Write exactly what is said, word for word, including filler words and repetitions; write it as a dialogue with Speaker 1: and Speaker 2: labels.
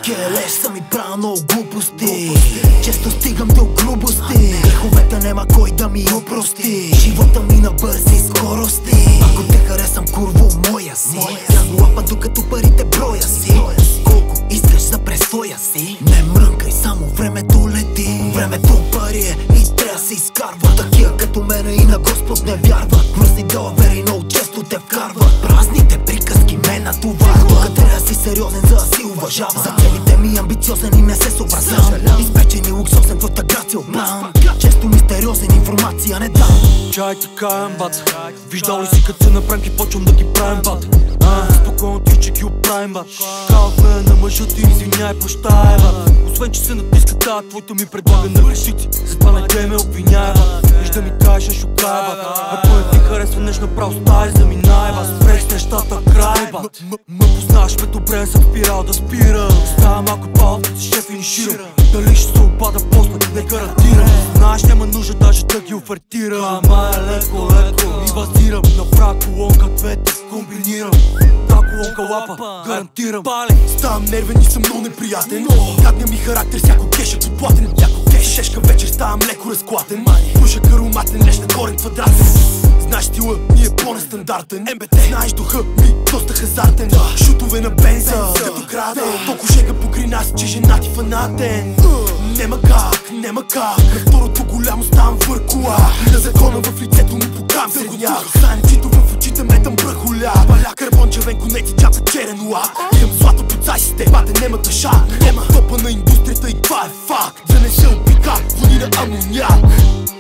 Speaker 1: келеш съм и правя много глупости. Често стигам до грубости. Греховете нема кой да ми опрости. Живота ми на бързи скорости. Ако те харесам, курво, моя си. Рязно лапа докато парите броя си. Колко искаш за пресвоя си. Не мрънкай, само времето лети. Времето пари е и трябва се изкарва. Такива като мене и на Господ не вярват. Мръсни далавери много често те вкарват. Празните приказки ме натоварват. Тук трябва да си сериозен, за да си уважава. За целите ми амбициозен и не се съобразявам. Изпечен и луксозен, твоята грация обман. Често мистериозен, информация не дам.
Speaker 2: Чай така е, бат. Виждал ли си като се направим и почвам да ги правим, бат? Спокойно ти, че ги оправим, бат. Казваме на мъжа ти, извиняй, прощай, бат. Освен че се натиска тази, твоята ми предлага на решици. Затова не те ме обвиняй, бат. Виж да ми кажеш, шукай, бат. Ако не ти харесва нещо, направо стаи, заминай, бат. Спрей с нещата, край, бат. Ме познаваш ме добре, съм спирал да спира. Става малко пал, да си ще финиширам. Дали ще се обада после, не гарантирам. Знаеш, няма нужда даже да ги офертирам. Ама е леко, леко и базирам. Направя колонка, двете комбинирам. Та колонка лапа, гарантирам.
Speaker 3: Ставам нервен и съм много неприятен. Гадния ми характер, всяко кеш е подплатен. Шешка вечер ставам леко разклатен. Пушек ароматен, леш на корен квадратен. Знаеш стила ми е по-нестандартен. Ем Бе Те, знаеш духа ми доста хазартен. Шутове на бенза, като краден. Толко шега покри нас, че жена ти фанатен. Нема как, нема как. На второто голямо ставам въркула. На закона в лицето му покам средняк. Санчито в очите метам бръхоля. Паля карбон, червен конец и чата черен лак. Имам злато под зайсите, бате нема тъша. Нема топа на индустрията и това е факт. Да не се опика, води на амоняк.